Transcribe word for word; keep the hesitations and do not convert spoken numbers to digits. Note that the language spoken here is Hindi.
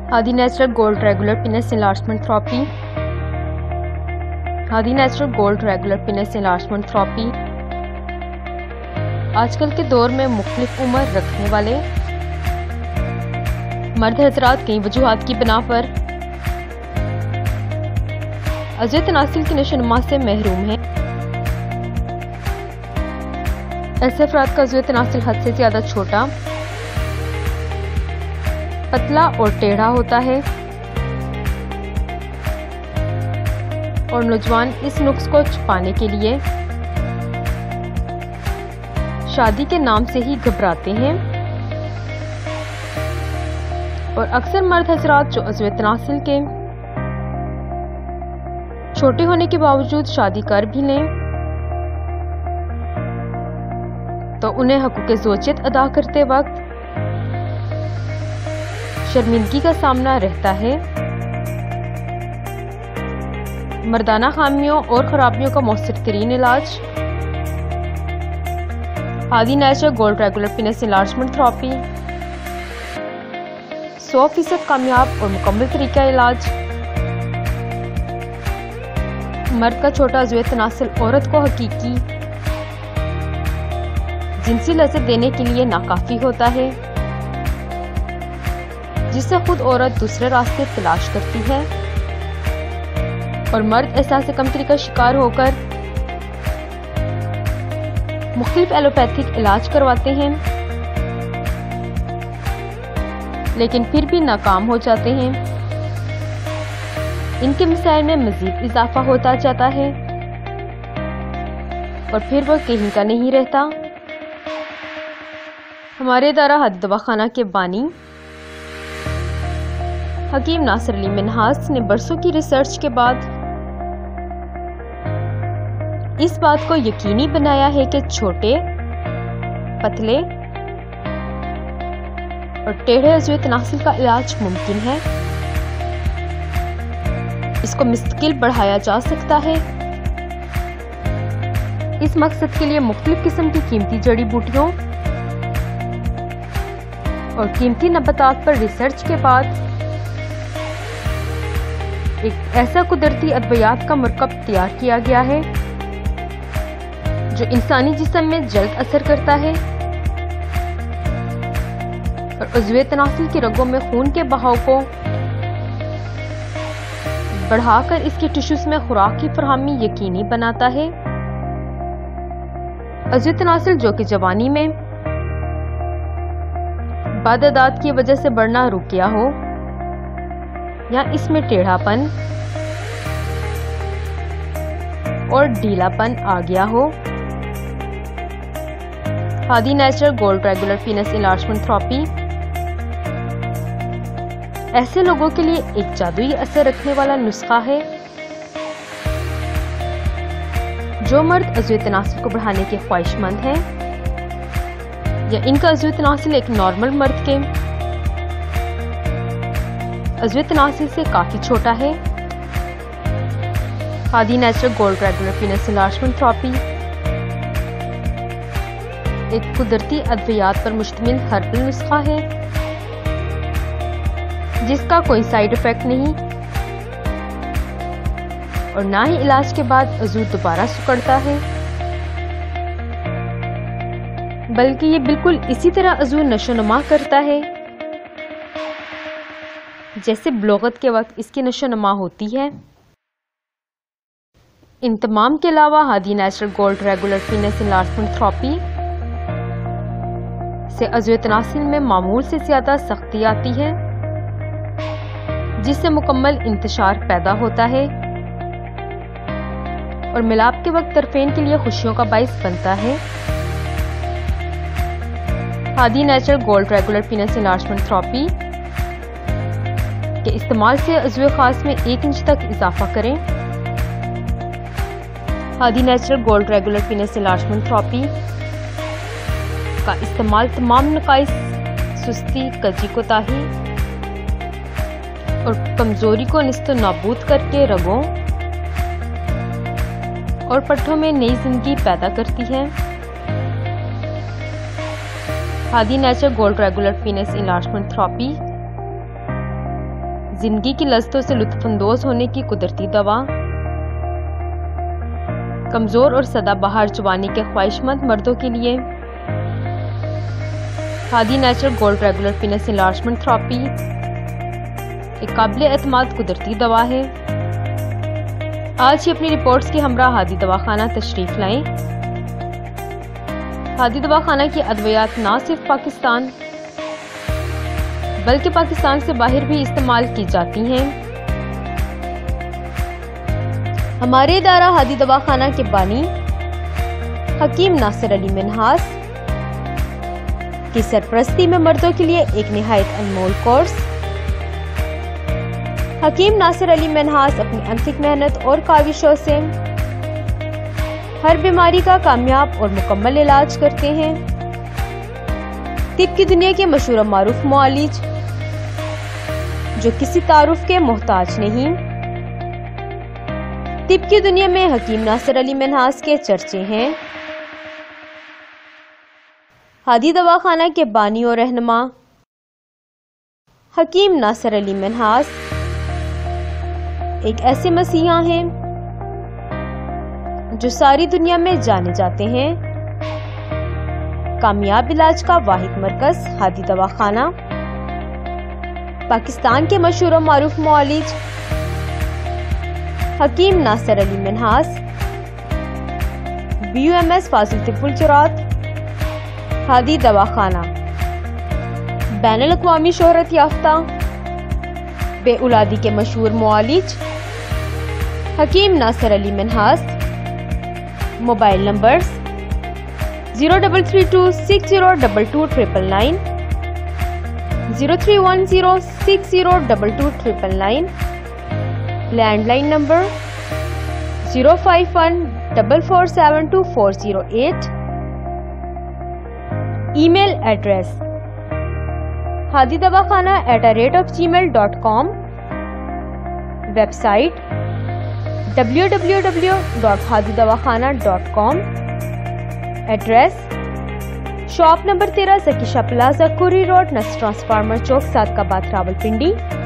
Hadi natural gold regular penis enlargement therapy. Hadi natural gold regular penis enlargement therapy आजकल के दौर में मुख्तलिफ उम्र रखने वाले मर्द हजरात कई वजूहात की बिना पर अज़्व तनासिल की नशोनुमा से महरूम हैं। ऐसे अफराद का अज़्व तनासिल हद से ज्यादा छोटा, पतला और टेढ़ा होता है और नौजवान इस नुक्स को छुपाने के लिए शादी के नाम से ही घबराते हैं और अक्सर मर्द हजरात जो अज़्व तनासिल के छोटे होने के बावजूद शादी कर भी लें तो उन्हें हकूक़ ज़ौजियत अदा करते वक्त शर्मिंदगी का सामना रहता है। मर्दाना खामियों और खराबियों का मौसर तरीन इलाज Hadi natural gold regular penis enlargement therapy, सौ फीसद कामयाब और मुकम्मल तरीका इलाज। मर्द का छोटा अज़्व तनासिल औरत को हकीकी जिनसी लज़्ज़त देने के लिए नाकाफी होता है, जिससे खुद औरत दूसरे रास्ते तलाश करती है और मर्द एहसास कमतरी का शिकार होकर मुख्तलिफ एलोपैथिक इलाज करवाते हैं लेकिन फिर भी नाकाम हो जाते हैं। इनके मसाइल में मजीद इजाफा होता जाता है और फिर वह कहीं का नहीं रहता। हमारे इदारा हादी दवाखाना के बानी हकीम नासिर अली मिन्हास ने बरसों की रिसर्च के बाद इस बात को यकीनी बनाया है कि छोटे, पतले और टेढ़े अज़्व तनासिल का इलाज मुमकिन है। इसको मुस्तकिल बढ़ाया जा सकता है। इस मकसद के लिए मुख्तलिफ किस्म की कीमती जड़ी बूटियों और कीमती नबातात पर रिसर्च के बाद एक ऐसा कुदरती अद्वियात का मरकब तैयार किया गया है जो इंसानी जिस्म में जल्द असर करता है और अज़्व तनासिल की रगों में खून के बहाव को बढ़ाकर इसके टिश्यूज में खुराक की फरहमी यकीनी बनाता है। अज़्व तनासिल जो कि जवानी में बदअदात की वजह से बढ़ना रुक गया हो या इसमें टेढ़ापन और ढीलापन आ गया हो, Hadi natural gold regular penis enlargement therapy ऐसे लोगों के लिए एक जादुई असर रखने वाला नुस्खा है। जो मर्द अज़्व तनासिल को बढ़ाने के ख्वाहिशमंद हैं या इनका अज़्व तनासिल एक नॉर्मल मर्द के अज़्व तनासिल से काफी छोटा है, Hadi natural gold regular penis enlargement therapy एक कुदरती अद्वियात पर मुश्तमिल हर्बल नुस्खा है जिसका कोई साइड इफेक्ट नहीं और ना ही इलाज के बाद अज़ू दोबारा सिकुड़ता है, बल्कि ये बिल्कुल इसी तरह अज़ू नशोनुमा करता है जैसे बुलूगत के वक्त इसकी नशोनुमा होती है। इन तमाम के अलावा Hadi natural gold regular penis enlargement therapy से अज़्व तनासिल में मामूल से ज्यादा सख्ती आती है जिससे मुकम्मल इंतशार पैदा होता है और मिलाप के वक्त तरफेन के लिए खुशियों का बाइस बनता है। Hadi natural gold regular penis enlargement therapy के इस्तेमाल से अज़्व खास में एक इंच तक इजाफा करें। Hadi natural gold regular penis enlargement therapy का इस्तेमाल तमाम नकाइस, सुस्ती, कजी कोताही और कमजोरी को निस्तो नाबूद करके रगों और पट्ठों में नई जिंदगी पैदा करती है। Hadi natural gold regular penis enlargement therapy जिंदगी की लज्जतों से लुत्फानंदोज होने की कुदरती दवा, कमजोर और सदाबहार जवानी के ख्वाहिशमंद मर्दों के लिए Hadi natural gold regular penis enlargement therapy एक काबिल एतमाद कुदरती दवा है। आज ही अपनी रिपोर्ट्स के हमरा हादी दवाखाना तशरीफ लाएं। हादी दवाखाना की अद्वियात न सिर्फ पाकिस्तान बल्कि पाकिस्तान से बाहर भी इस्तेमाल की जाती हैं। हमारे इदारा हादी दवाखाना के बानी हकीम नासिर अली मिन्हास की सरपरस्ती में मर्दों के लिए एक निहायत अनमोल कोर्स। हकीम नासिर अली मिन्हास अपनी अनथिक मेहनत और काविशों से हर बीमारी का कामयाब और मुकम्मल इलाज करते हैं। तिब की दुनिया के मशहूर और मारूफ मुआलिज जो किसी तारुफ के मोहताज नहीं। तिब की दुनिया में हकीम नासिर अली मिन्हास के चर्चे हैं। हादी दवाखाना के बानी और रहनुमा हकीम नासिर अली मिन्हास एक ऐसे मसीहा हैं जो सारी दुनिया में जाने जाते हैं। कामयाब इलाज का वाहिद मरकज हादी दवाखाना पाकिस्तान के मशहूर और मारूफ मुआलिज हकीम Nasir Ali Minhas B U M S फाजिल तिब्बुल जुरात हादी दवाखाना बैनुल अक़वामी शोहरत याफ्ता बे औलादी के मशहूर मुआलिज हकीम Nasir Ali Minhas. Mobile numbers zero double three two six zero double two triple nine, zero three one zero six zero double two triple nine, landline number zero five one double four seven two four zero eight. Email address Hadi दवाखाना eight the rate of G mail dot com. Website W W W dot Hadi Dawakhana dot com. Address shop number तेरह जकीशा प्लाजा कुरी रोड, नस ट्रांसफार्मर चौक, सादकाबाद, रावलपिंडी।